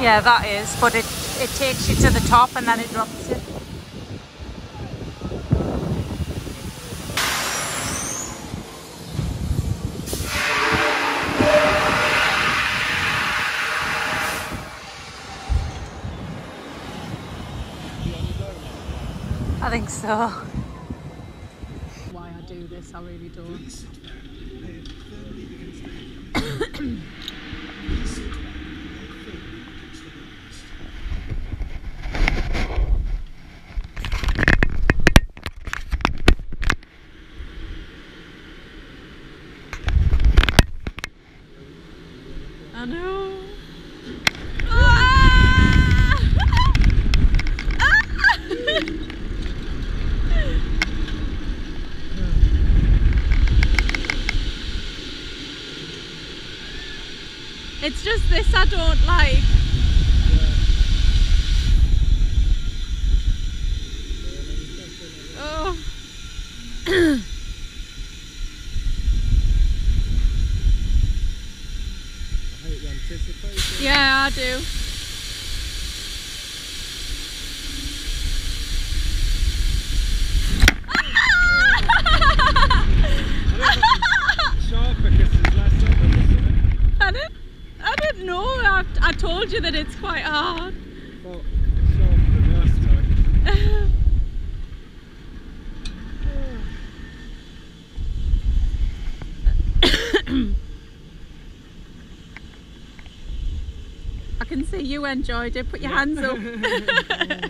Yeah, that is, but it takes you to the top and then it drops you. I think so. Why I do this, I really don't. I know. It's just this I don't like. Oh. I hate the anticipation. Yeah, I do. Sharper because there's less of them, isn't it? I didn't know. I told you that it's quite hard. Well, sharper than last time. I can see you enjoyed it. Put your hands up.